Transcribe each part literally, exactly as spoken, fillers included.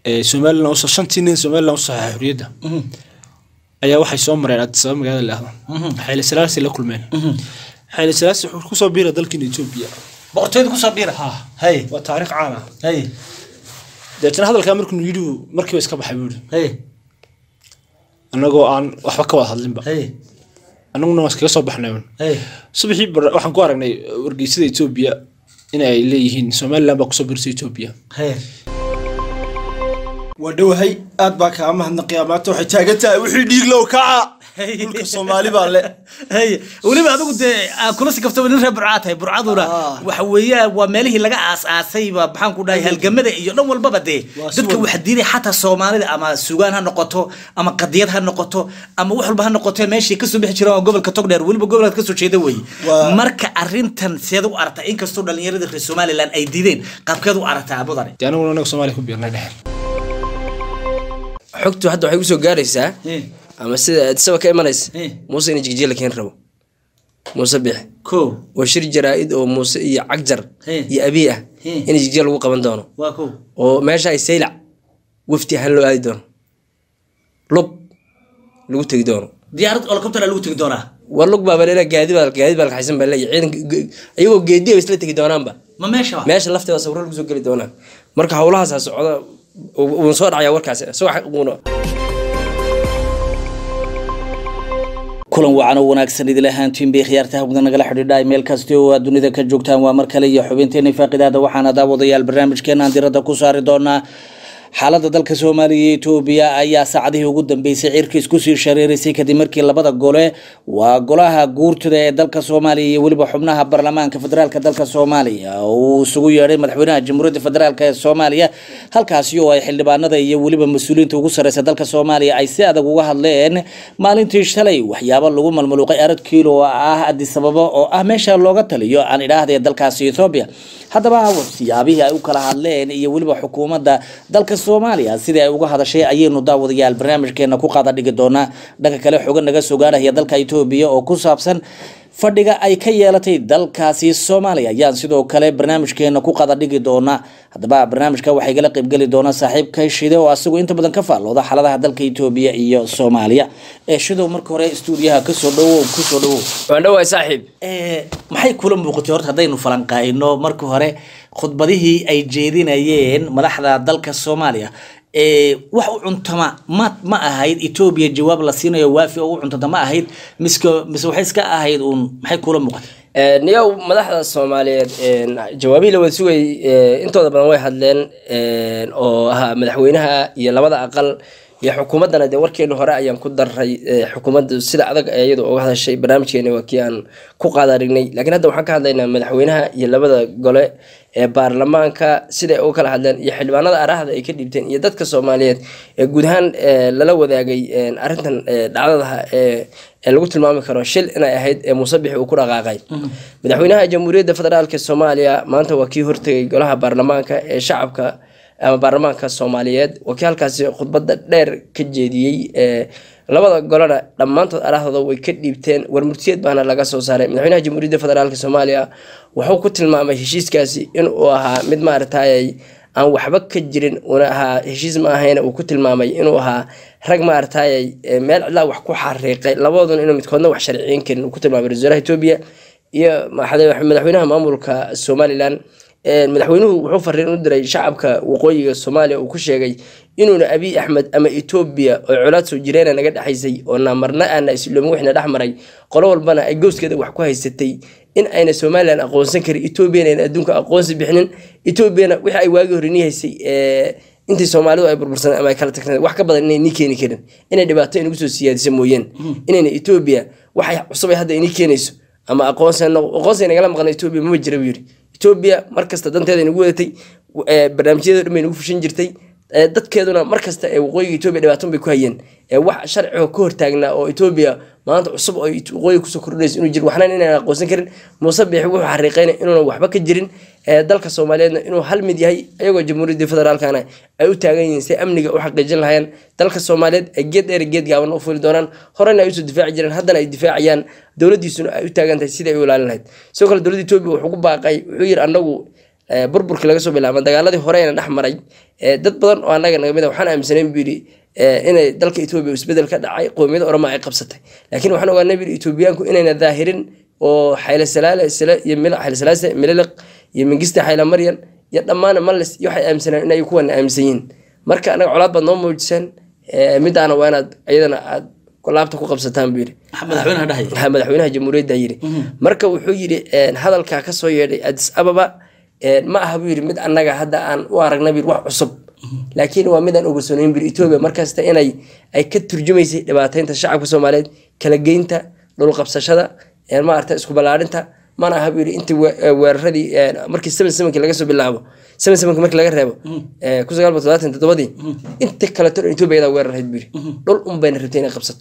Soomaaliland oo shantii Soomaaliland oo sax xuriyada ayaa waxay soo mareen Addis Ababa magaalada Laahdo Haile Selassie la kulmeen Haile Selassie wuxuu ku soo biiray dalka Ethiopia boqortooyada ku soo biiray ha hay waa taariikh caan ah hay dadka hadalka markuu yidhi markii iska baxay buu hay anagoo aan waxba ka wada hadlinba hay anaguna waa iska soo baxnay hay subaxii waxaan ku aragnay wargeysada Ethiopia in ay leeyihiin Soomaaliland baa ku soo biiray Ethiopia hay ودوهي أتبع كأمه النقيامات وحتاجة تا وحدي لو كعا كل الصومالي بالله هي ولي بعد قلت كل شيء كفتوا بنرجع برعاتها برعادنا وحوية وماله اللي جا أس أسيب بحن كده هالجمدة يوم والبابا ده دتك وحديني حتى الصومالي أما سجان هالنقطة أما قضيات هالنقطة أما وحول بهالنقطة ماشي كسر بيحكي قبل كتقدر ولي بقبل كسر شيء دوي مرك أرنتن سيدو أرتا إن كسر دلني يرد في الصومالي لأن أيدين قاب كذو أرتا أبو ضري يعني أنا وأنا الصومالي كبير نحن حكتو حد waxay u soo gaaraysaa ama sida sabab ka imanaysa Muuse in jigjiga keen rabo Muuse bix ko oo shir jaraa'id oo Muuse iyo Cagjar iyo Abi ah in jigjiga lagu qaban doono waa ko oo meesha ay saylac wafti hal loo aadi doono lug lagu tagi doono diyaarad helicopter lagu tagi doona war lug baa leela gaadi baa gaadi baa xaysan baa leeyahay ciidan ayagoo geediyo isla tagi doonaanba ma meesha meesha lafteeda sawir lagu soo gali doonaa marka hawlahaas socda ونصور على وركاس سواء حقونا كلن وعنا وناكسن إذا لهان تيم بخيارته بدنا نقل حدود ميل كاستيو الدنيا ذا كجوكتان ومركلية حبينتين فاقد هذا وحنا داوضي البرنامج كان عندي ردا كسار دونا xaaladda dalka Soomaaliya Itoobiya ayaa saacadihii ugu dambeysay cirkiis ku sii shareerisay kadib markii labada gole waa golaha guurtida ee dalka Soomaaliya iyo waliba xubnaha baarlamaanka federaalka dalka Soomaaliya oo isugu yeeray madaxweynaha jamhuuriyadda federaalka ee Soomaaliya halkaas oo ay xildhibaanada iyo waliba mas'uuliyiinta ugu sareysa dalka Soomaaliya ay si adag uga hadleen maalintii shalay waxyaabo lagu malmaluuqay arad kiilo ah Addis Ababa oo ah meesha looga taliyo aan idhaahdee dalkaas Itoobiya haddaba wasiyaabihii ay u kala hadleen iyo waliba xukuumadda dalka Soomaaliya sida ay uga hadashay ayaynu daawadayaal barnaamijkeena ku qaada dhigi doona dhanka kale xogan naga soo gaaraya dalka Itoobiya oo ku saabsan fadhiga ay ka yeelatay dalkaasi Soomaaliya ayaan sidoo kale barnaamijkeena ku qaada dhigi doona haddaba barnaamijka waxay kala qayb gali doona saaxiibka Shido oo asagu inta badan ka faalooda xaaladaha dalka Itoobiya iyo Soomaaliya ee Shido marka hore stuudiyaha ka soo dhawo ku soo dhawo waan dhawaay saaxiib ee maxay kula muuqatay horta hadaynu falanqaayno marka hore khudbadihii ay jeedinayeen madaxda dalka Soomaaliya ee wax u cuntama ma ma ahayd Itoobiya jawaab la siinayo waafi oo u cuntama ma ahayd miska mis waxay iska ahayd un maxay kula muuqatay ee niyow madaxda Soomaaliyeed ee jawaabi la wada sugay intooda badan way hadleen ee oo aha madaxweynaha iyo labada aqal iyo xukuumadana de warkeenu hore ayaan ku daray xukuumadda sida adag iyadoo uga hadashay barnaamijkeena waa kii aan ku qaadarignay laakiin hadda waxaan ka hadlaynaa madaxweynaha iyo labada gole ee baarlamaanka sida ay u kala hadleen iyo xildhibaanada araahda ay ka dhibteen iyo dadka Soomaaliyeed ee guud ahaan lala wadaagay arintan dhacdadaha ee lagu tilmaami karo shil inay ahayd ee Muuse Bixi uu ku dhaqaaqay madaxweynaha jamhuuriyadda federaalka Soomaaliya maanta waa kii hortagay golaha baarlamaanka ee shacabka ama baarlamaanka Soomaaliyeed wakii halkaasi khudbada dheer ka jeediyay ee labada golana dhamaantood arahdooda way ka dhiibteen warmurtiyeed baana laga soo saaray madaxweynaha jamhuuriyadda federaalka Soomaaliya wuxuu ku tilmaamay heshiiskaasi in uu ahaa mid maartay aan waxba ka jirin una ahaa heshiis ma ahayn uu ku tilmaamay inuu ahaa rag maartay meel cilla wax ku xariiqay labadooduna inuu midkoodna wax sharciyeyn karin uu ku tilmaamay rasuulaha Itoobiya iyo madaxweynaha maamulka Somaliland madaxweynuhu wuxuu fariin u diray shacabka waqooyiga Soomaaliya uu ku sheegay inuu Abiy Ahmed ama Itoobiya oo culaad soo jireen naga dhaxaysay oo namarna aan isloomin wixna dhaxmaray qolo walbana ay gooskeeda wax ku haysatay in ayna Soomaaliland aqoonsan karin Itoobiya in adduunka aqoonsi bixinin Itoobiyana wixii ay waagi horiniyaysay ee intii Soomaalidu ay burbursan ama ay kala tagtay wax ka badan inay ni keeni karin inay dhibaato inagu soo siyaadisay mooyeen inayna Itoobiya waxay cusub ay hadda inay keenayso ama aqoonsan aqoonsan naga maqan Itoobiya ma jira buu yiri Itoobiya markasta danteeda inagu wadatay barnaamijyada dhammaan inagu fushin jirtay dadkeeduna markasta ee waqooyiga Itoobiya dhibaato bay ku hayeen ee wax sharci oo ka hortaagna oo Itoobiya maanta cusub oo waqooyiga ku soo kordhayso inuu jir waxna inaan aqoonsan karin Muuse Bixi wuxuu xariiqay inuu waxba ka jirin ee dalka Soomaaliyeedna inuu hal mid yahay ayagoo jamhuuriyadda federaalkana ay u taagan yihiin si amniga u xaqiijin lahayn dalka Soomaaliyeed ay geed dheer geed gaaban u fuli doonaan horena ay soo difaaci jireen haddana ay difaacayaan dawladdiisuna ay u taagan tahay sida ay u ilaalin lahayd sidoo kale dawladda Itoobiya wuxuu ku baaqay wuxuu yiri anagu burburkii laga soo bilaabo dagaaladii hore ee dhex maray dad badan oo anaga naga mid ah waxaan aaminsanayn buu yiri inay dalka Itoobiya isbedel ka dhacay qoomiyada Oromo ay qabsatay laakiin waxaan ogaanay buu Itoobiyaanku inayna daahirin oo Hayle Salaase iyo Mila Hayle Salaase Mililiq iyo Mingiste Hayle Maryan iyo dhammaan malis iyo waxay aaminsaneen inay kuwan aaminsan marka anaga colaad bad noo muujisan midaana waa inaad ayadana aad kulaabta ku qabsataan buu yiri madaxweynaha dhahay madaxweynaha jamhuuriyadda yiri marka wuxuu yiri hadalka ka soo yeedhay Addis Ababa ma aha buu yiri mid anaga hadda aan u aragnay bir wax cusub laakiin waa mid aan ogsooneen bir Itoobiya markasta inay ay ka turjumaysay dhibaateynta shacabka Soomaaliyeed kala geynta dhul qabsashada ee ma arta isku balaarinta mana aha buu yiri intii weeraradii markii seven seven laga soo bilaabo seven seven markii laga reebo ee ku sagaal boqol todobaatan iyo toddoba inta kala tor Itoobiya weerarayd buu yiri dhul un bayna rabtay inay qabsato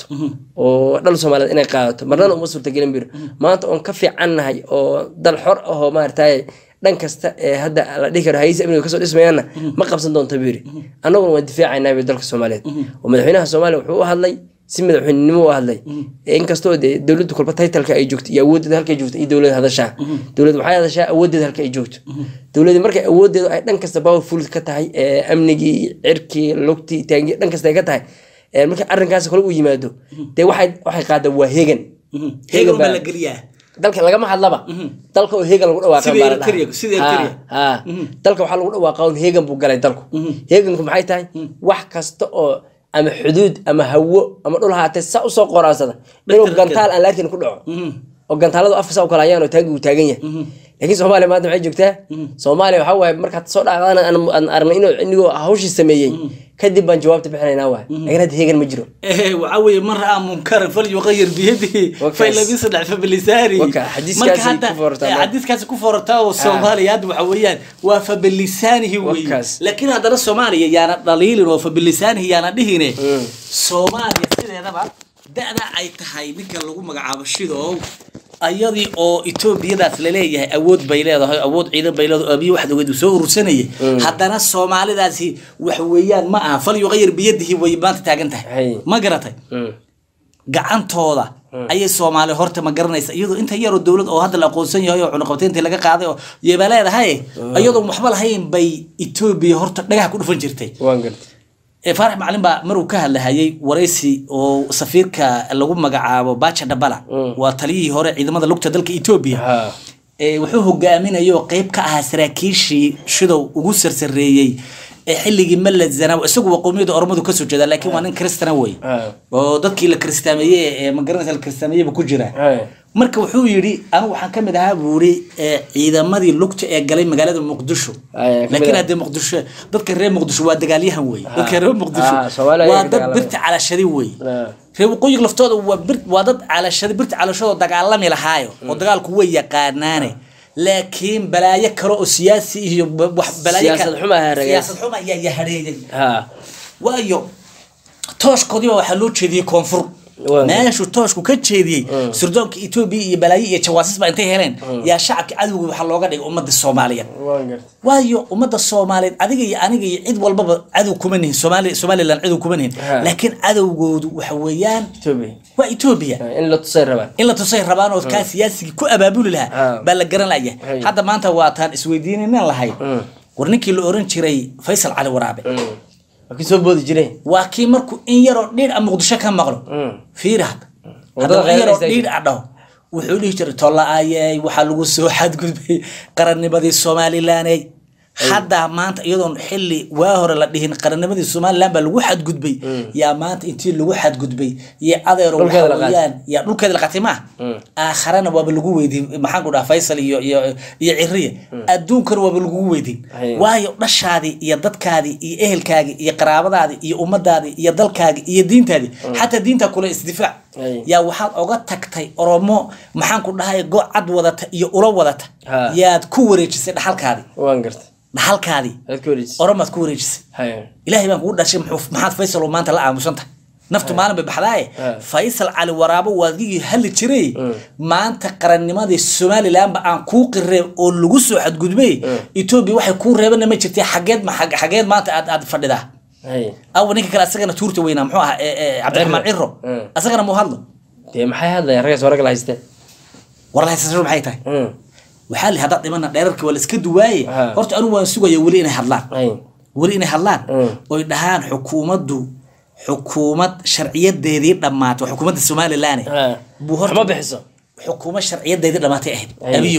oo dhul Soomaaliyeed inay qaadato marna uma suurta gelin buu maanta on ka fiicannahay oo dal xor ah oo ma artay dhan kasta ee hadda la dhigi karo hay'ad amniga ka soo dhismayna ma qabsan doonto buu yiri anaguna waan difaacaynaa dalka Soomaaliyeed oo madaxweynaha Soomaaliya wuxuu u hadlay si madaxweynimo u hadlay in kastoo dawladdu kulba title-ka ay joogto iyo awoodda halka ay joogto iyo dawladda hadashaa dawladdu waxay hadashaa awoodda halka ay joogto dawladdu markay awooddeedu ay dhan kasta powerful ka tahay amnigii cirkii lugtii taangi dhan kasta ay ka tahay marka arrinkaas kale uu yimaado de waxay waxay qaada waa heegan heegan baa la galiyaa dalka lagama hadlaba dalka oo heegan lagu dhawaaqay baarada sidii kariya ha dalka waxa lagu dhawaaqay heegan buu galay dalku heeganku maxay tahay wax kasta oo ama xuduud ama hawo ama dhul haatay sa u soo qoraasada inuu gantaal aan laakiin ku dhaco oo gantaaladu afka u kala ayaan oo taagi u taagan yahay laakiin Soomaaliya maanta waxay joogtaa Soomaaliya waxa way marka soo dhaqaana aan arnay inuu inagoo hawshii sameeyay kadib baan jawaabta bixinaynaa waa laakiin hada heegan ma jiro ee waxa way mar aan munkar fal yuqayir biyadihi fay labi saddex fa bilisari marka hada xadiiskaas ku fortaa oo Soomaaliya waxa weeyaan waa fa bilisanihi way laakiin hadana Soomaaliya yaana dhaliilin oo fa bilisanihi yaana dhihine Soomaaliya sideedaba da'da ay tahay ninka lagu magacaabo shidow ayadii oo Itoobiyadaas la leeyahay awood bay leedahay awood ciidan bay leedahay abiy wax dawlad soo urursanay hadana Soomaalidaasi wax weeyaan ma aha fal yuqayir biyadihi way baanta taagan tahay ma garatay gacantooda ayay Soomaali horta ma garanaysa iyadoo inta yar oo dawlad oo hadda la aqoonsan yahay oo cunaqabteynta laga qaaday oo yeebaleedahay iyadoo waxba lahayn bay Itoobiya horta dhagax ku dhufan jirtay waan gartay Faarax Macalin baa mar uu ka hadlayay wareysi oo safiirka lagu magacaabo Baacha Dabala waa taliyihii hore ciidamada lugta dalka Itoobiya ee wuxuu hogaaminayo qayb ka ah saraakiishii shidow ugu sarsareeyay ee xilligii Malad Zanaawi isagu waqooyada Oromadu ka soo jeeda laakiin waa nin Kristaan way oo dadkii la Kristaameeyay ee ma garanaysa la Kristaameeyay ku jira marka wuxuu yiri anigu waxaan kamid ahaa buuri ciidamadii lugta ee galay magaalada Muqdisho laakiin hadda Muqdisho dadka reer Muqdisho waa dagaalyahan way dadka reer Muqdisho waa dad birta calashadi way reer waqooyiga laftooda waa bir waa dad calashadi birta calashado dagaalami lahaayo oo dagaalku way yaqaanaane laakiin balaayo kale oo siyaasi iyo wax balaayo siyaasad xumaa hareeyay siyaasad xumaa ayaa hareeyay ha waayo tooshkoodii waxa loo jeediyay koonfur meeshu tooshku ka jeediyay sirdoonka Itoobiya iyo balaayo iyo jawaasis ba intay heleen yaa shacabka cadawga waxa looga dhigay ummadda Soomaaliyeed waayo ummadda Soomaaliyeed adiga iyo aniga iyo cid walba cadow kuma nihin Soomaali Soomaaliland cadow kuma nihin laakiin cadawgoodu waxa weeyaan Itoobiya waa Itoobiya in la tusay rabaan in la tusay rabaan oo ka siyaasiga ku abaabuli lahaa baa la garan lahayaa hadda maanta waa taan isweydiinayna lahayd warninkii la oran jiray Faysal Cali Waraabe laakiin soo boodi jiray waa kii markuu in yar oo dheer ama Muqdisho ka maqlo fiirad hadda yar oo dheer adhaw wuxuu dhigi jiray tolla ayay waxa lagu soo xadgudbay qarannimadii Soomaaliland hadda maanta iyadoo xilli waa hore la dhihin qarannimadii Soomaaliland baa lagu xadgudbay yaa maanta intii lagu xadgudbay iyo adeero waxayaan ya dhulkeeda la qatay ma aakharana waa lagu weydiin maxaan ku dhaafay Faysal iyo iyo iyo Ciriye adduunkan waa lagu weydiin waayo dhashaadi iyo dadkaadi iyo ehelkaagi iyo qaraabadaadi iyo ummadaadi iyo dalkaagi iyo diintaadi hatta diinta kula isdifaac yaa waxaad oga tagtay Oromo maxaan ku dhahay go'ad wadata iyo ula wadata yaad ku wareejisay dhaxalkaadi waan gartay dhaxalkaadi Oromo ku wareejisay ilaahay baan ku dhashay maxaad Faysal oo maanta la aamusanta naftu maalin bay baxday Faysal Cali Waraabe waadigi hal jiray maanta qarannimadii Soomaaliland ba aan ku qirray oo lagu soo xadgudbay Itoobiya waxay ku reebana ma jirtay xageed ma xageed maanta aad aad fadhidaa أو نيك كلا أسرعنا تورت وينا محوها عبد الرحمن عرو أسرعنا مهضم تي محي هذا يا رجال ورجال هيسته والله هيسته محي تاي وحالي هذا دمنا ديرك ولا اسكد واي horta anu waan sugaya wali inay hadlaan wali inay hadlaan oo dhahaan xukuumaddu xukuumad sharciyadeedii dhamaatay xukuumadda Soomaaliland buu horta ma bixiso xukuumad sharciyadeedii dhamaatay ahayd abiyo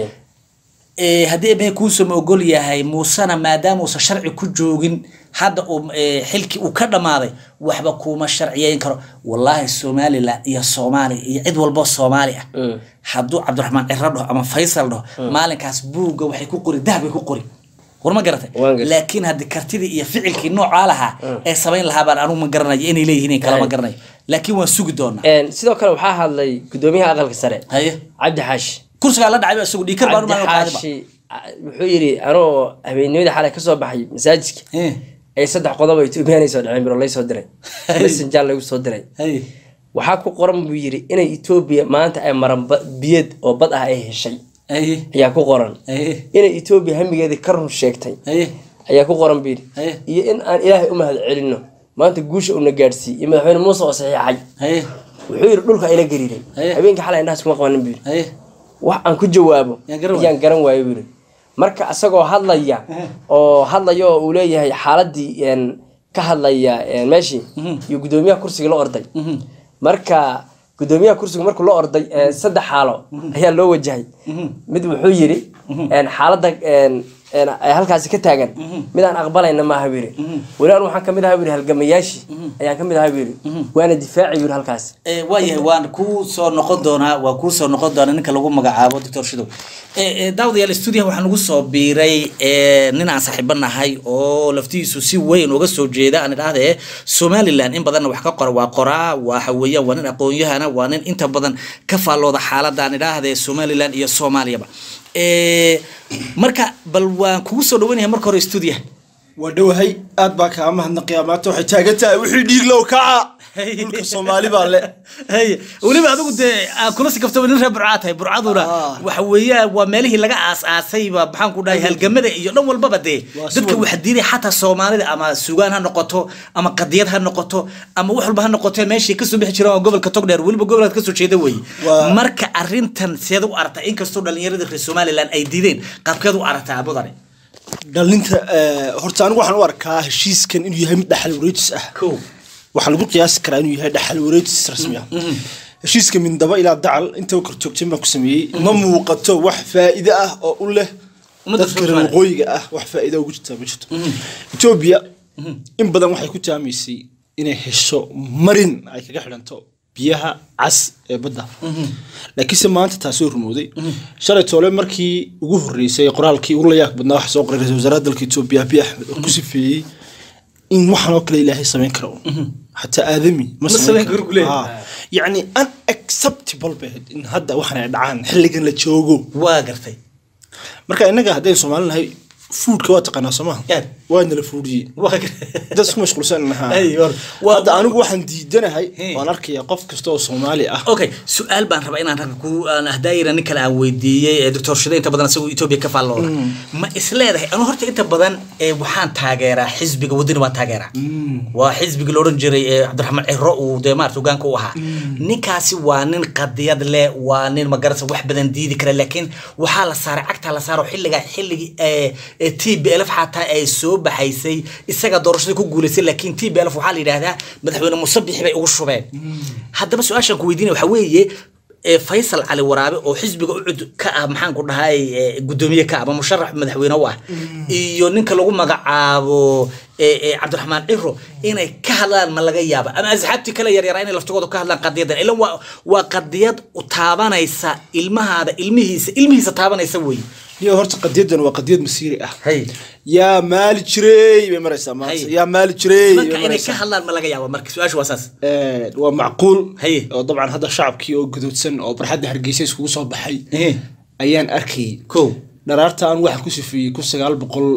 ee hadii bay ku soo ogol yahay muusana maadaama uu sharci ku joogin hadda uu xilki uu ka dhamaaday waxba kuma sharciyeyn karo wallahi Soomaaliland iyo Soomaali iyo cid walba Soomaali ah haduu Cabdiraxmaan Cirado ama Faysal do maalinkaas buuga waxay ku qori dahab ku qori warma garatay laakiin hadii kartidii iyo ficilkii nooca laha ee sameyn lahaa baan anu ma garanayo inay leeyihiin kala ma garanayo laakiin waan sugi doonaa een sidoo kale waxa hadlay gudoomiyaha aqalka sare haye Cabdi Xaashi kursiga la dhacay isugu dhikar baan ma qaadaba wuxuu yiri anoo habeenimada xalay ka soo baxay masaajidka ay saddex qodob ay Itoobiyaanay soo dhaceen biro lay soo diray messenger lagu soo diray haye waxa ku qoran buu yiri inay Itoobiya maanta ay maran biyad oo bad ah ay heshay haye ayaa ku qoran inay Itoobiya hamigeedii ka run sheegtay haye ayaa ku qoran buu iyo in aan Ilaahay u mahad celino maanta guusha uu na gaarsiiyay iyo madaxweyne Muuse oo saxiixay haye wuxuu yiri dhulka ay la gariiray habeenka xalay indhaas kuma qabanin buu haye wax aan ku jawaabo yaan garan waayo buu marka asagoo hadlaya oo hadlayo uu leeyahay xaaladii een ka hadlaya een meeshii iyo gudoomiyaha kursiga la orday marka gudoomiyaha kursiga markuu la orday saddex xaalo ayaa loo wajahay mid wuxuu yiri een xaaladda een ay halkaas ka taagan mid aan aqbalayna ma habiri walaal waxaan kamid ahaa halgamayaashii ayaan kamid ahaa habiri waana difaaci yiri halkaas ee waayahay waan ku soo noqon doonaa waa ku soo noqon doonaa ninka lagu magacaabo Doctor Shidow ee daawadayaal studio waxaan ugu soo biiray ee nin aan saaxiibanahay oo laftiisu si weyn uga soo jeeda aan idhaahdee Somaliland in badan wax ka qor waa qoraa waxa weeyaan waa nin aqoon-yahana waa nin inta badan ka faalooda xaaladda aan idhaahdee Somaliland iyo Soomaaliya ee marka bal waan kugu soo dhawanahay marka hore studio wadhawahay aad baa ka mahadnaqiyaa maanta waxay taagan tahay wixii dhiig loo kaca dhulka Soomaali baa le hay waliba adigu de kula si kafto in reer Burcad tahay Burcaduna waxa weeyaa waa meelihii laga aas-aasay ba maxaan ku dhahay halgamada iyo dhan walba de dadka wax diiday xataa Soomaalida ama suugaan ha noqoto ama qadiyad ha noqoto ama wax walba ha noqoto meeshii ka soo bixi jiray gobolka Togdheer waliba gobolka ka soo jeeda way marka arintan seedu aragtay in kastoo dhalinyarada reer Somaliland ay diideen qaabkeedu aragtaa abudane dhalinta horta anigu waxaan u arkaa heshiiskan inuu yahay mid dhaxal wareejis ah koo waxa lagu qiyaas karaa inuu yahay dhaxal wareejis rasmi ah heshiiska min daba ilaa dacal inta kor joogtay ma ku sameeyay ma muuqato wax faa'iido ah oo u leh dadka waqooyiga ah wax faa'iido ugu jirta ma jirto Ethiopia in badan waxay ku taamisay inay hesho marin ay kaga xiranto biyaha cas ee badda laakiin maanta taas oo rumooday shalay toole markii ugu horeysay qoraalkii ugu la yaab badnaa wax soo qoray ra'iisul wasaaraha dalka Itoobiya Abiy Ahmed oo ku sifeeyay in waxan oo kale Ilaahay sameyn karo hatta aadami ma sameyn karo yani unacceptable bad in hadda waxan ay dhacaan xilligan la joogo waa gartay marka inaga hadday Soomaaliland food ka wada qana Soomaaliya waan la foodiyay dad isku mashquulsan aha wada anigu waxaan diidanahay waan arkaya qof kasto oo Soomaali ah okay su'aal baan rabaa inaan rag ku aan ahdaayira nin kale aan weydiiyay Doctor Shidow inta badan asagoo Itoobiya ka faallooda ma isleedahay anu horta inta badan ee waxaan taageeraa xisbiga wadani waa taageeraa waa xisbiga la oran jiray Cabdiraxmaan Cirro uu deemaartu gaanka u ahaa ninkaasi waa nin qadiyad leh waa nin ma garasa wax badan diidi kara laakiin waxa la saaray cagta la saaro xilliga xilligi ee T B L F xataa ay soo baxaysay isaga doorashada ku guuleysay laakiin T B L F waxa la yiraahdaa madaxweyne Muuse Bixi bay ugu shubeen haddaba su'aashan ku weydiinay waxa weeye Faysal Ali Waraabe oo xisbiga u cud ka ah maxaan ku dhahay gudoomiye ka ama musharax madaxweyne waa iyo ninka lagu magacaabo ee Cabdiraxmaan Cirro inay ka hadlaan ma laga yaaba ama asxaabti kale yar yar inay laftooda ka hadlaan qadiyadan ila waa waa qadiyad u taabanaysa ilmahaada ilmihiisa ilmihiisa taabanaysa way iyo horta qadiyadan waa qadiyad masiiri ah hay ya maal jiray bay maraysa ma ya maal jiray marka inay ka hadlaan ma laga yaaba marka su'aashu waa saas ee waa macquul oo dabcan hadda shacabkii oo gududsan oo barxadda Hargeysa iskugu soo baxay ayaan arkay ko dharaarta aan wax ku sifiyay ku sagaal boqol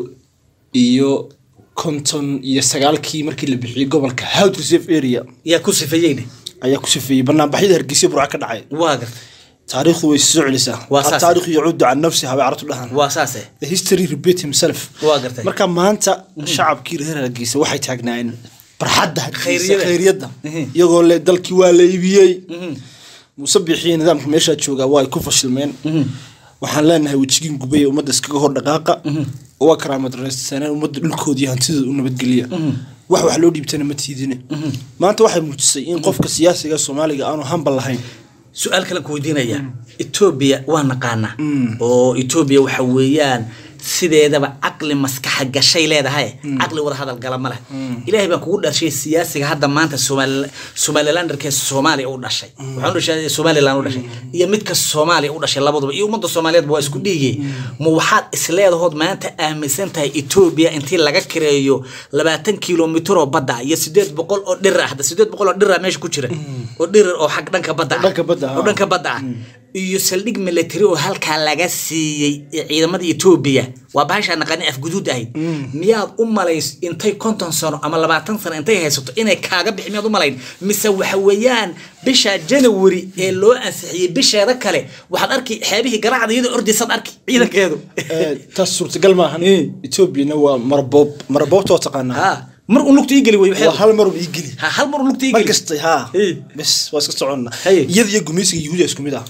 iyo konton iyo sagaalkii markii la bixiyay gobolka Hawd Reserve Area ya ku sifiyay ayaa ku sifiyay barnaamijyada Hargeysa burca ka dhacay waa gartay تاريخ ويسوعلسا التاريخ يعود عن نفسه هذا عرفت لها واساسه the history repeat himself واقرتي marka maanta shacabkii reer Hargeysa waxay taagnaan barxadda khayriyada iyagoo le dalkii waa la iibiyay Muuse Bixi nidaamka meesha jooga way ku fashilmeen waxaan leenahay wajigin gubay ummadda iskaga hor dhaqaaqa oo karaamad reesana ummadda dhulkoodii hantida u nabadgeliya wax wax loo dhiibtana ma tiidine maanta waxay muujisay in qofka siyaasiga Soomaaliga aanu hambal lahayn su'aal kale ku weydiinaya Ethiopia waa naqaana oo Ethiopia waxa weeyaan sideedaba aqli maskaxa gashay leedahay aqli wada hadal gala ma leh ilaahay baa kugu dhashay siyaasiga hadda maanta Soomaali Somaliland ka Soomaaliya u dhashay waxaan u dhashay Somaliland u dhashay iyo midka Soomaaliya u dhashay labaduba iyo ummadda Soomaaliyeed waa isku dhigay ma waxaad isleedahood maanta aaminsan tahay Ethiopia intii laga kireeyo labaatan kiiloomitir oo badda iyo sideed boqol oo dhir ah sideed boqol oo dhir ah meesha ku jira oo dhir oo xaq dhanka badda oo dhanka badda iyo saldhig military oo halka laga siiyay ciidamada Ethiopia waa baasha naqani af guduud ahayd miyaad u malays intay konton sano ama labaatan sano intay haysato inay kaaga bixi miyaad u malayn mise waxa weeyaan bisha January ee loo ansixiyay bisheeda kale waxaad arki xeebihii garaacda iyada ordisad arki ciidankeedu taas suurtagal ma ahan Ethiopia waa marbob marboobto taqaana ha mar uu lugta igeli way waxa hal mar uu igeli ha hal mar uu lugta igeli markasta ha bas waa iska soconna iyada iyo gumaysiga Yuhuuda isku mid ah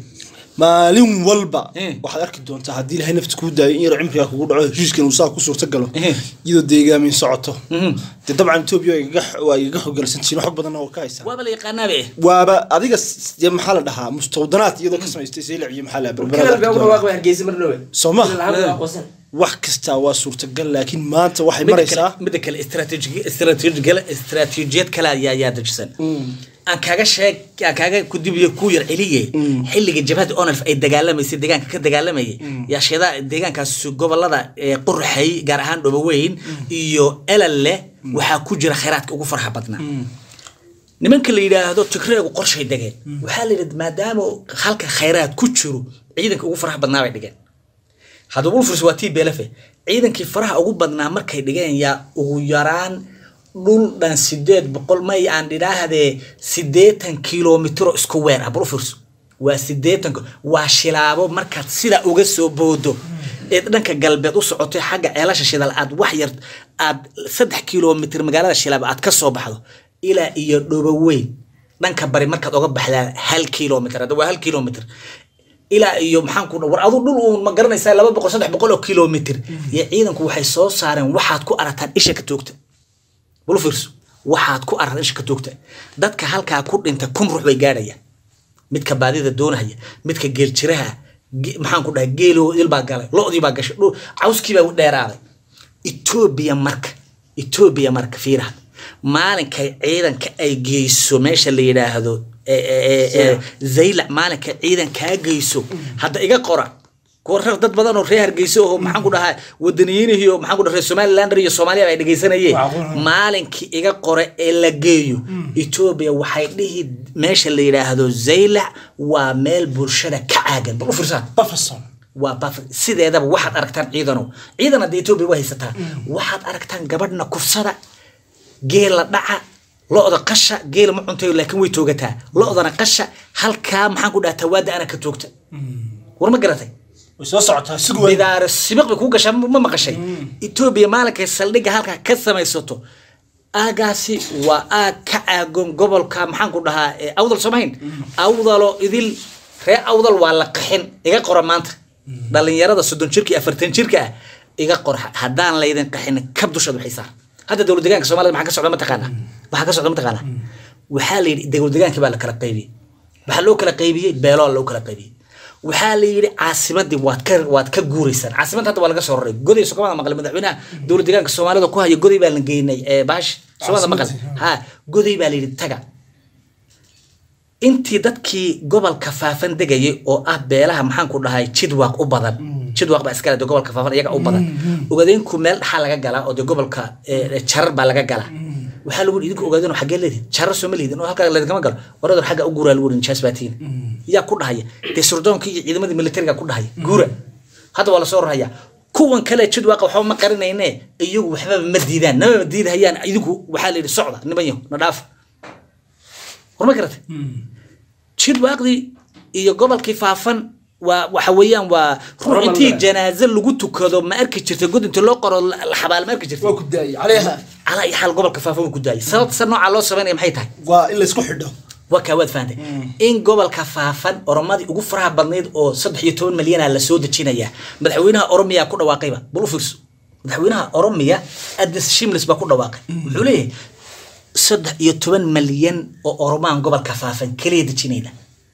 maalin walba waxaad arki doontaa hadii ilaahay nafta ku daayo in yar cimriga kugu dhaco heshiiskan uu saa ku suurta galo iyadoo deegaamin socoto dabcan Ethiopia waa iga xogalsan jirin xog badan oo ka haysa waaba la yaqaanabe waaba adiga maxaa la dhahaa mustawdanaad iyadoo ka samaystay Seylac iyo maxaa la barbarada Soomaa wax kasta waa suurtagal laakiin maanta waxay maraysaa mid kale istaraatiiji istaraatiiji istaraatiijiyad kala ayaa yaa dajisan aan kaga sheeg kaga ku dibiyo ku yar celiye xilliga jabhada onalf ay dagaalamayay deegaanka ka dagaalamayay yaa sheeda deegaankaas gobolada qurxay gaar ahaan Dhoboweyn iyo Elale waxa ku jira khayraadka ugu farxa badnaa nimanka la yiraahdo Tigreegu qorshay dageen waxa la yiraahdaa maadaama halka khayraad ku jiro ciidanka ugu farxa badnaa bay dhigeen hada Wolfers waa tii beelafe ciidankii faraha ugu badnaa markay dhigeen yaa ugu yaraan dhul dhan sideed boqol may aan dhiraahday siddeetan kiiloomitir isku weer ah Wolfers waa siddeetan waa shilaabo markaad sida uga soo boodo ee dhanka galbeed u socotay xagga ceelasha shidal aad wax yar aad saddex kiiloomitir magaalada shilaabo aad ka soo baxdo ilaa iyo Dhoboweyn dhanka bari markaad uga baxdaan hal kiiloomitir hada waa hal kiiloomitir ila iyo maxaan ku war adu dhul uu ma garanaysaa laba boqol saddex boqol oo kiiloomitir iyo ciidanku waxay soo saareen waxaad ku arataan isha ka toogta Wolfers waxaad ku arataan isha ka toogta dadka halka ku dhinta kun ruux way gaadhayaan midka baadida doonaya midka geel jiraha maxaan ku dhahay geelo ilba galay loodii baa gashay cawskii baa u dheeraaday Ethiopia marka Ethiopia marka fiiraha maalinka ciidanka ay geeyso meesha la yiraahdo Zeylac maalinka ciidan ka geyso hadda iga qora kooxo dad badan oo reer geyso oo maxaan ku dhahay wadaniyiinihiyo maxaan ku dhahay Somaliland iyo Soomaaliya ay dhageysanayeen maalinkii iga qora ee la geeyo Ethiopia waxay dhihi meesha la yiraahdo Zeylac waa meel bulshada ka caagan bal u fiirsan Bafson waa baf sideedaba waxaad aragtaan ciidano ciidanada Ethiopia way haysataa waxaad aragtaan gabadhna kufsada geel la dhaca looda qasha geel ma cuntay laakiin way toogataa loodana qasha halka maxaan ku dhahay tawaada ana ka toogta war ma garatay way soo socotaa sigu bidaar sibaq ku gashay ma maqashay Ethiopia maalinka saldhiga halka ka samaysato aagaasi waa aag ka aagon gobolka maxaan ku dhahaa awdal Soomaaliya awdalo idil ree awdal waa la qaxin iga qora maanta dhalinyarada soddon jirka afartan jirka iga qor hadaan la idin qaxin ka dushad waxaysaa هذا دولة دجاج سومالي ما حكسر ما تقانا ما حكسر ما تقانا وحالي دولة دجاج كبار كلا قيبي بحلو كلا قيبي بيلال لو كلا قيبي وحالي عاصمة دي واتكر واتكر جوريسان عاصمة هذا ولا قصر جودي سو كمان مقلب مدحونا دولة دجاج سومالي ده كوها يجودي بالنجيني باش سومالي مقلب ها جودي بالي تجا intii dadkii gobolka faafan degayay oo ah beelaha maxaan ku dhahay jidwaaq u badan jidwaaq ba iska leh gobolka faafan iyaga u badan ogaadeen ku meel dhaxal laga galaa oo gobolka jarar ba laga galaa waxa lagu idinku ogaadeen oo xagee leedin jarar Soomaaliyeed oo halka leedin galo warada xagga u guuraa lagu rinjaas baatiin yaa ku dhahay de surdoonkii iyo ciidamadii militariga ku dhahay guura hada wala soo raaya kuwan kale jidwaaq waxa ma qarinayne iyagu waxba ma diidaan nama diidayaan idinku waxa leeyahay socda nimanyo na dhaaf war ma garatay jidwaaqdi iyo gobolkii faafan waa waxa weeyaan waa ruuxintii janaaza lagu tukado ma arki jirtay god inta loo qoro la xabaal ma arki jirtay waa ku daayay caleeha ala ay xal gobolka faafan ku daayay sabab san nooca loo sameeyay maxay tahay waa in la isku xidho وكواد فهمتي إن قبل كفافن أرمادي وقف فرها بنيد أو صدح يتون مليون على سود تشينيا مدحوينها أرميا كل واقعة بروفيس مدحوينها أرميا أدس شيملس بكل واقع عليه صدح يتون مليون أو أرمان قبل كفافن كليد تشينينا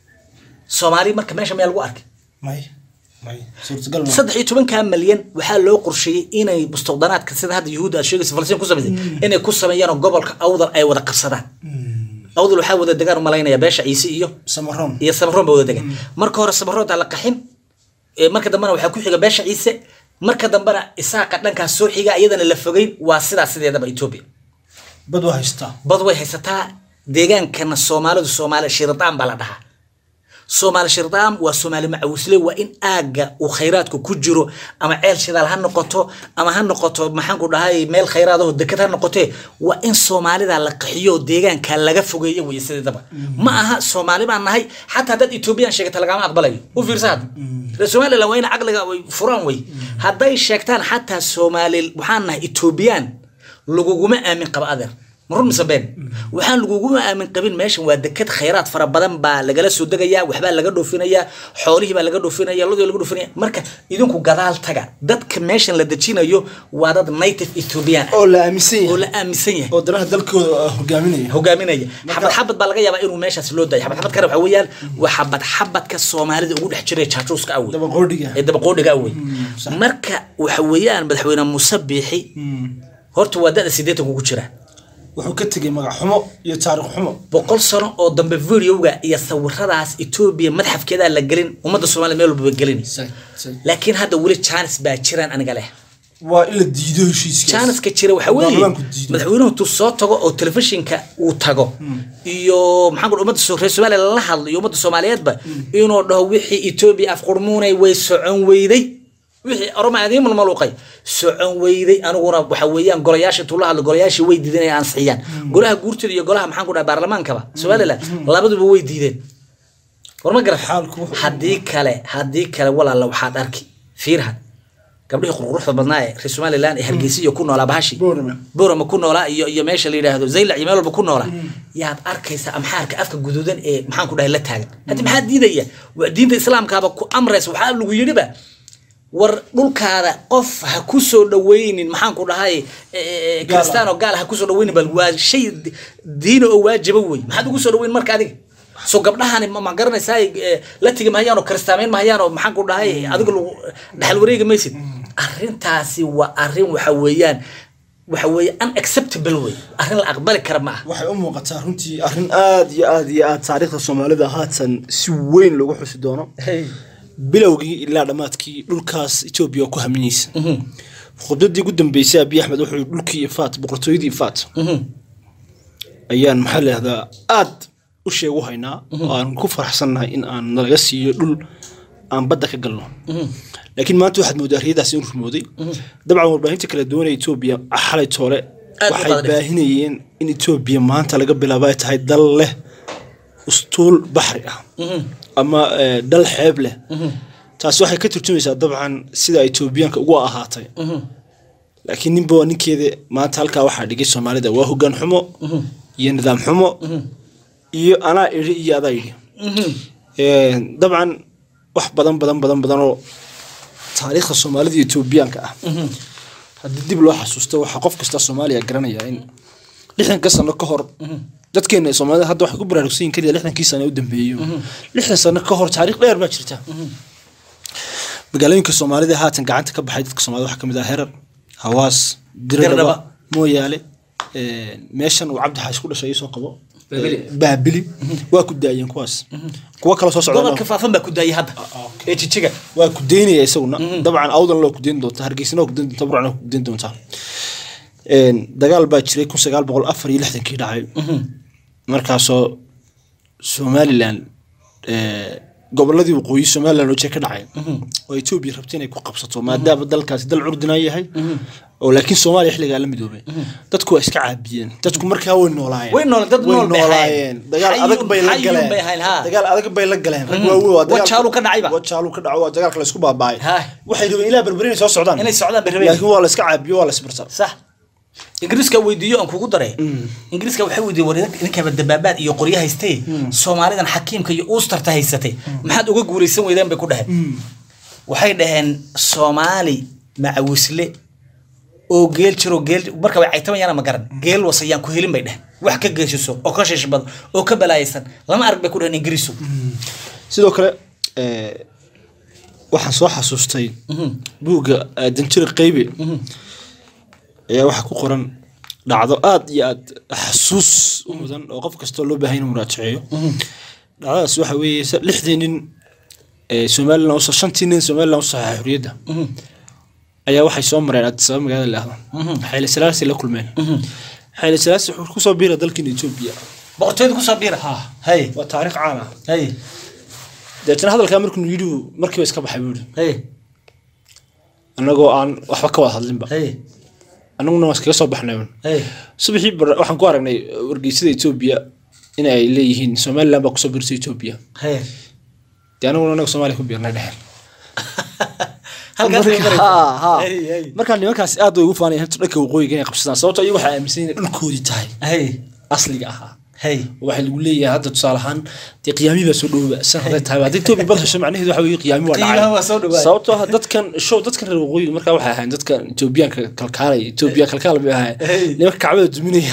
سومالي ما كماش ميال وارك ماي ماي صورت قلب صدح يتون كام مليون وحال لو قرشي إن مستودعات كسر هذا يهود الشيء فلسطين كوسا إن كوسا مليون قبل أوضر أي وذا قصدان أوضل وحاول الدجار ملاينا يا باشا عيسى سمرهم يا سمرهم بود الدجار مركه هو سمرهم على قحم مركه دمنا وحكوا حاجة باشا عيسى مركه دمنا إساق قدنا كسور حاجة أيضا اللي فوقين واسدة سدة هذا بإثيوبيا بدو هيستا بدو هيستا ديجان كان الصومال والصومال الشرطان بلدها صومال الشرطان والصومال معوسلة وإن أجا وخيراتك كجرو أما عيل شذال هالنقطة أما هالنقطة ما حنقول هاي ميل خيراته الدكتور هالنقطة وإن صومالي ذا لقحيو ديجان كان لقى فوقيه ويسد دبا معها صومالي مع هاي حتى هذا إثيوبيان شيء تلقى ما أقبله وفيرساد الصومالي لو وين عقل فران وي هذا الشيكتان حتى الصومالي وحنا إثيوبيان لقوا ما أمن قبادر مرون مسبين وحن لقوا ما أمن قبل ماشي ودكت خيرات فربضان با لجلس ودقيا وحبال لقدو فينيا حوله با لقدو فينيا لودي لقدو فينيا مركا يدونكو قدال تجا دت كماشن لدتشينا يو وادد نايتف إثيوبيان أو لا أمسية أو لا أمسية أو دراه دلكو هجامينية هجامينية حبت حبت بالغيا بقى إنه ماشي سلود ده حبت حبت كرب حويان وحبت حبت كالصومالي يقول حشري تشاتوس كأول ده بقودية ده بقودي كأول مركا وحويان بدحوينا مسبحي هرتو وداء سيدته كوكشرة wuxuu ka tagay magac xumo iyo taariikh xumo boqol sano oo dambe video-ga iyo sawiradaas Ethiopia madxafkeeda la galin umada Soomaaliya meel walba galin laakiin hadda wali chance baa jiraan aniga leh waa ila diido heshiiskiisa chance ka jira waxa weeye madaxweynuhu tuu soo tago oo telefishinka uu tago iyo maxaan ku umada Soomaaliya la hadlo iyo umada Soomaaliyeedba inuu dhaho wixii Ethiopia afqurmuunay way socon weyday wixii armaadii malmaluqay socon weyday aniguna waxa weeyaan golayaasha tuulaha golayaasha way diideen aan saxiyaan golaha guurtida iyo golaha maxaan ku dhahay baarlamaankaba Soomaaliland labaduba way diideen warma garan xaalku hadii kale hadii kale walaal waxaad arki fiirhan gabdhii quruxda badnaa ee Soomaaliland ee Hargeysa iyo ku noolaa bahashi boorama ku noolaa iyo iyo meesha la yiraahdo Zaylac iyo meel walba ku noolaa yaad arkaysa amxaarka afka guduudan ee maxaan ku dhahay la taagan hadii maxaa diidaya waa diinta islaamkaaba ku amreys waxa lagu yiriba war dhulkaada qof ha ku soo dhaweynin maxaan ku dhahay kristaano gaal ha ku soo dhaweynin bal waa shay diin oo waajib weey maxaad ugu soo dhaweyn marka adiga soo gabdhahan ma garanaysaa la tigi mahayaan oo kristaameyn mahayaan oo maxaan ku dhahay adiga dhaxal wareega maysid arrintaasi waa arrin waxa weeyaan waxa weeye unacceptable way arrin la aqbali kara ma waxay u muuqataa runtii arrin aad iyo aad iyo aad taariikhda Soomaalida haatan si weyn lagu xusi doono bilowgii ilaa dhamaadkii dhulkaas Ethiopia ku haminaysa khudadii ugu dambeysay Abiy Ahmed wuxuu dhulkii Ifaat boqortooyadii Ifaat ayaan maxaa leeyahay aad u sheego haynaa aan ku faraxsanahay in aan nalaga siiyo dhul aan badda ka galno laakiin maanta waxaad moodaa riyadaas in rumooday dabcan warbaahinta kala duwan ee Ethiopia xalay toole waxay baahinayeen in Ethiopia maanta laga bilaabo ay tahay dal leh ustuul bahri ah ama dal xeeb leh taas waxay ka turjumaysaa dabcan sida Ethiopianka ugu ahaatay laakiin ninba ninkeeda maanta halka waxa dhigay Soomaalida waa hoggaan xumo iyo nidaam xumo iyo ana iri iyo adaydi ee dabcan wax badan badan badan badan oo taariikhda Soomaalida iyo Ethiopianka ah hadii dib loo xasuusto waxa qof kasta Soomaaliya garanaya in lixdan ka sano ka hor dadkeena Soomaalida hadda wax ku baraarugsan kaliya lixdan sano u dambeeyo lixdan sano ka hor taariikh dheer ba jirta magaalooyinka Soomaalida haatan gacanta ka baxay dadka Soomaalida waxa kamid ah Herar Hawaas Diradaba Mooyaale ee meeshan uu Cabdi Xaash ku dhashay soo qabo baabili waa ku daayeen kuwaas kuwa kala soo socda gobolka faafan baa ku daayay hadda ee jijiga waa ku deynaya isaguna dabcan awdan loo ku deyn doonta Hargeysana ku deyn doonta Burcana ku deyn doonta een dagaal baa jiray kun sagaal boqol afar iyo lixdan kii dhacay markaasoo Somaliland ee goboladii waqooyi Somaliland oo jeeka dhacay oo Ethiopia rabtay inay ku qabsato maadaama dalkaas dal curdina yahay oo laakiin Soomaaliya xilliga la midoobay dadku waa iska caabiyeen dadku markaa way noolaayeen way nool dad nool noolaayeen dagaal adag bay la galeen dagaal adag bay la galeen rag waa waa dagaal wajaalu ka dhacayba wajaalu ka dhaco waa dagaalka la isku baabaay waxay rabeen ilaa barbarin soo socdaan inay socdaan barbarin laakiin waa la iska caabiyo waa la isbartar sax ingiriiska weydiiyo aan kugu daray ingiriiska waxay weydiiyeen wareed ninka dabaabaad iyo qoryo haystay Soomaalidan xakiimka iyo Oosterta haysatay maxaad uga guureysan weydaan bay ku dhaheen waxay dhaheen Soomaali macawisle oo geel jiro geel marka way caytamayaan ma garan geel wasayaan ku helin bay dhaheen wax ka geeshiso oo ka shishbad oo ka balaaysan lama arag bay ku dhaheen ingiriisu sidoo kale ee waxaan soo xasuustay buuga danjir qaybi ayaa waxa ku qoran dhacdo aad iyo aad xasuus u mudan oo qof kasta loo baahan yahay muraajaceeyo dhacdaas waxa weeye lixdan nin ee Soomaaliland oo shantii nin Soomaaliland oo sax xuriyada ayaa waxay soo mareen Addis Ababa magaalada Laahdo Hayle Selassie la kulmeen Hayle Selassie wuxuu ku soo biiray dalka Ethiopia boqortooyada ku soo biiray ha hay waa taariikh caan ah hay dadna hadalka markuu yidhi markii iska baxay buu hay anagoo aan waxba ka wada hadlinba hay anaguna waa iska soo baxnay hay subaxii waxaan ku aragnay wargeysada Ethiopia in ay leeyihiin Soomaaliland ba ku soo biirsay Ethiopia hay anaguna anaga Soomaaliya ku biirnay dhaxal halkaas ha ha marka nimankaas aad ugu faanayeen dhanka waqooyiga inay qabsadaan sababtoo ay waxa aaminsan yihiin dhulkoodii tahay hay asliga ahaa hay waxa lagu leeyahay hadda tusaalahan tii qiyaami ba soo dhawaa sanadada tahay hadii Ethiopia bal hesho macnaheedu waxa weeye qiyaami waa dhacay sababtoo ah dadkan show dadkan reer waqooyiga marka waxa ahaan dadka Ethiopian kalkaalay Ethiopia kalkaal bay ahaa nimanka kacbada duminaya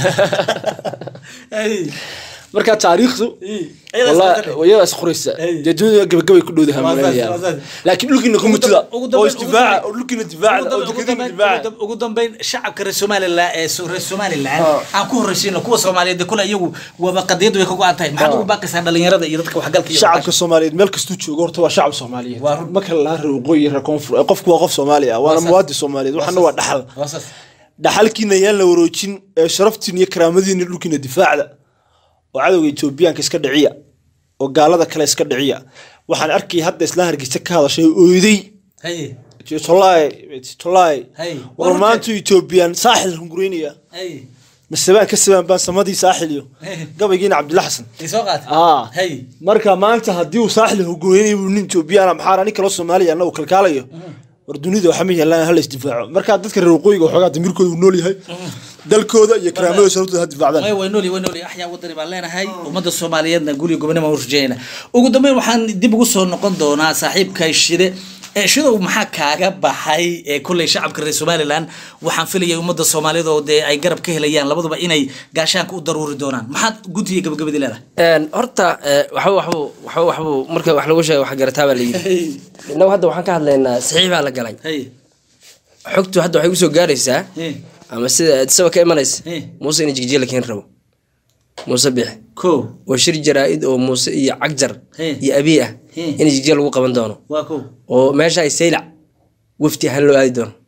hay marka taariikhdu والله ويا اسخريسه جدود gabagabay ku dhowdahay malayaan laakiin dhulkina kuma tida oo istifaaca oo dhulkina difaaca oo dikadina difaaca ugu dambeyn shacabka reer Soomaaliland ee reer Soomaaliland aan ku horeysiino kuwa Soomaaliyeed kula iyagu waba qadiyadu way ka go'an tahay maxaad ugu baaqaysaa dhalinyarada iyo dadka wax galka iyo shacabka Soomaaliyeed meel kastu joogo horta waa shacab Soomaaliyeed ma kala la reer waqooyi reer koonfur qofku waa qof Soomaali ah waana muwaadin Soomaaliyeed waxana waa dhaxal dhaxalkiina yaan la waroojin sharaftiin iyo karaamadiina dhulkina difaacda oo cadawga Ethiopia-ka iska dhiciya oo gaalada kale iska dhiciya waxaan arkay hadda isla hargeysa ka hadashay ooyday hay tolay tolay hay warmaantu Ethiopian saaxil hunguriinaya hay masabaan ka sabaan baan samadii saaxiliyo gabaygiina Cabdullah Xasan isoo qaat ah hay marka maanta hadii uu saaxil hunguriinayo nin Ethiopian maxaa ani kala Soomaaliya anoo kalkaalayo war dunida waxa miyay la hal isdifaaco marka dadka reer waqooyiga waxoogaa damirkooda uu nool yahay dalkooda iyo karaamada sharafta had difaacdan way way nooli way nooli axyaa wadani baan leenahay umada Soomaaliyeedna guriga gobonimo u rajayna ugu dambeyn waxaan dib ugu soo noqon doonaa saaxiibka shide ee shida maxaa kaaga baxay ee kulay shacabka reer Soomaaliland waxaan filayay umada Soomaaliyeed oo ay garab ka helayaan labaduba inay gaashaanka u daruuri doonaan maxaad guddiga gabagabadii leedahay een horta waxa waxa waxa marka wax lagu sheego wax garataa baa la yiri innagu hadda waxaan ka hadlaynaa saxiib baa la galay hay xogtu hadda waxay u soo gaaraysaa ama sida sabab ka imanaysa Muuse in jigjiga la keen rabo Muuse bix ko oo shir jaraa'id oo Muuse iyo Cagjar iyo Abiy ah in jigjiga lagu qaban doono waa ko oo meesha ay saylac wafti hal loo aadi doono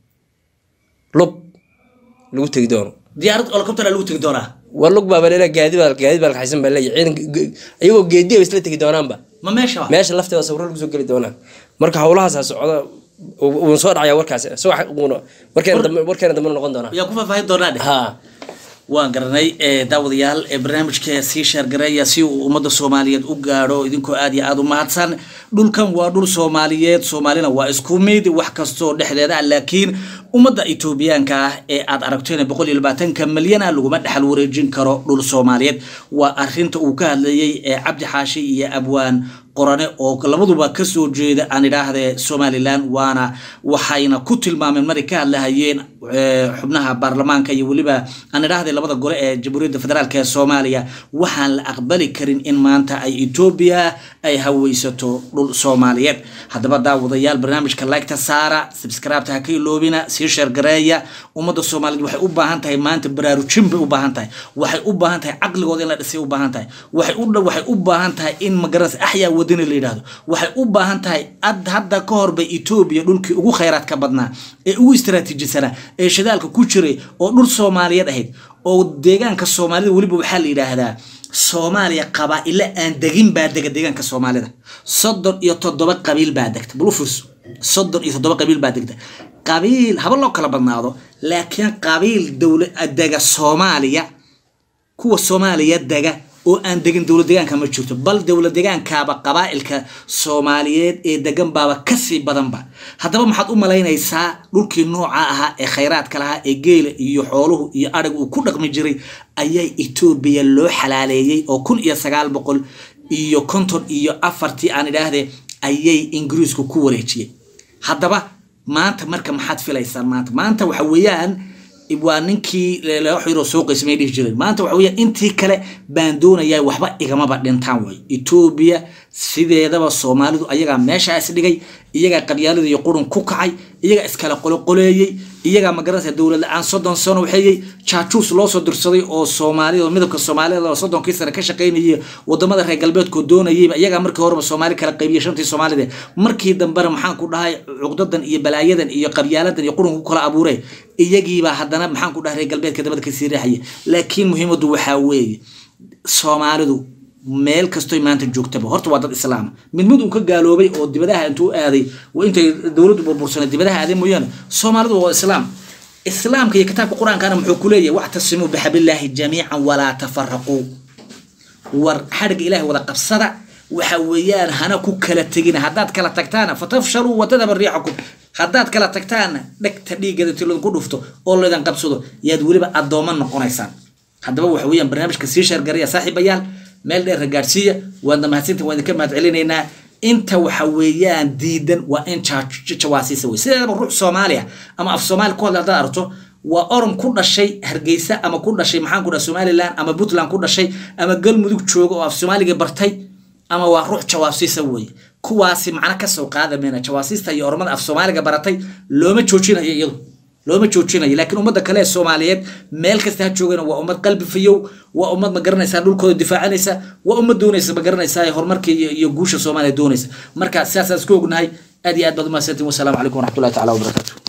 lug lagu tagi doono diyaarad helicopter lagu tagi doonaa war lug baa baleela gaadi baa gaadi baa xaysan baa leeyahay ayagoo geediyo isla tagi doonaanba ma meesha meesha lafteeda sawir lagu soo gali doonaa marka hawlahaas socda uu soo dhacay warkaas soo warkeen warkeen dambe noqon doona yaa ku faahfaahin doonaa ha waan garanay ee daawadayaal ee barnaamijka si share gareeya si uu umada Soomaaliyeed u gaaro idinkoo aad iyo aad u mahadsan dhulkan waa dhul Soomaaliyeed Soomaalina waa isku mid wax kasto dhexdeeda laakiin umada Ethiopia-ka ah ee aad aragteen boqol iyo labaatan milyan lagu ma dhaxal wareejin karo dhul Soomaaliyeed waa arinta uu ka hadlayay ee Cabdi Xaashi iyo Abwaan qorane oo labaduba ka soo jeeda aan idhaahdee Somaliland waana waxayna ku tilmaameen markay ka hadlayeen xubnaha baarlamaanka iyo waliba aan idhaahdee labada gole ee Jamhuuriyadda Federaalka ee Soomaaliya waxaan la aqbali karin in maanta ay Ethiopia ay hawaysato dhul Soomaaliyeed haddaba daawadayaal barnaamijka like ta saara subscribe ta ka iloobina si share gareeya umada Soomaaliyeed waxay u baahan tahay maanta baraarujin bay u baahan tahay waxay u baahan tahay aqligooda in la dhisay u baahan tahay waxay u waxay u baahan tahay in magaras axyaa wadani la yiraahdo waxay u baahan tahay ad hadda ka hor bay Ethiopia dhulkii ugu kheyraadka badnaa ee ugu istiraatiijisana ee shidaalka ku jiray oo dhul Soomaaliyeed ahayd oo deegaanka Soomaalida waliba waxa la yiraahdaa Soomaaliya qabaa'il aan degin baa dega deegaanka Soomaalida soddon iyo toddoba qabiil baa degta bulufus soddon iyo toddoba qabiil baa degta qabiil haba loo kala badnaado laakiin qabiil dawlad dega Soomaaliya kuwa Soomaaliya dega oo aan degan dowlad deegaanka ma jirto bal dowlad deegaankaaba qabaa'ilka Soomaaliyeed ee degan baaba ka sii badanba haddaba maxaad u malaynaysaa dhulkii nooca ahaa ee khayraadka lahaa ee geela iyo xooluhu iyo adhig uu ku dhaqmi jiray ayay Itoobiya loo xalaaleeyay oo kun iyo sagaal boqol iyo konton iyo afartii aan idhaahdee ayay Ingiriisku ku wareejiyay haddaba maanta marka maxaad filaysaa maanta maanta waxa weeyaan waa ninkii la xiro soo qismay dhig jiray maanta waxa weeye intii kale baan doonayaa waxba igama ba dhintaan way Itoobiya sideedaba Soomaalidu ayaga meeshaas dhigay iyaga qabyaalada iyo qurun ku kacay iyaga iskala qoloqoleeyay iyaga magaranaysa dawladda aan soddon sano waxay jaajuus loo soo dirsaday oo Soomaaliya midabka Soomaaliya oo soddon kii sano ka shaqeynayay wadamada reer galbeedka doonayay iyaga markii horeba Soomaali kala qaybiyay shantii Soomaalida markii dambana maxaan ku dhahay cuqdadan iyo balaayadan iyo qabyaaladan iyo qurun ku kala abuuray iyagiiba haddana maxaan ku dhahay reer galbeedka dabada ka sii riixay laakiin muhiimadu waxa weeye Soomaalidu meel kasto maanta joogtaba horta waa dad islaam mid mid uu ka gaaloobay oo dibadaha intuu aaday waa intay dawladdu burbursanay dibadaha aaday mooyaan Soomaalidu waa islaam islaamka iyo kitaabka quraanka muxuu ku leeyahay wa'tasimu bihabillahi jamii'an wala tafarraqu war xadga ilaahay wada qabsada waxa weeyaan hana ku kala tagin hadaad kala tagtaana fatafshalu wa tadab riixakum hadaad kala tagtaana dhagta dhiigada tilad ku dhufto oo leedan qabsado yaad waliba adooma noqonaysaan haddaba waxa weeyaan barnaamijka sii share gareeya saaxiibayaal meel dheer gaarsiiya waad mahadsantahay waan ka mahad celinaynaa inta waxa weeyaan diidan waa in jawaasiisa way sideedaba ruux Soomaaliya ama af Soomaali ku hadla arto waa orom ku dhashay Hargeysa ama ku dhashay maxaan ku dhahay Somaliland ama Puntland ku dhashay ama Galmudug joogo oo af Soomaaliga bartay ama waa ruux jawaasiisa way kuwaasi macna ka soo qaadameena jawaasiista iyo ormada af Soomaaliga baratay looma joojinayo iyadu looma joojinayo laakiin ummadda kale ee Soomaaliyeed meel kasta ha joogana waa ummad qalbi fiyow waa ummad ma garanaysa dhulkooda difaacanaysa waa ummad doonaysa ma garanaysa horumarka iyo guusha Soomaaliya doonaysa marka siyaasad isku ognahay aad iyo aad baad u mahadsantiin wassalaamu calaykum waraxmatullaahi ta'ala wa barakaatuh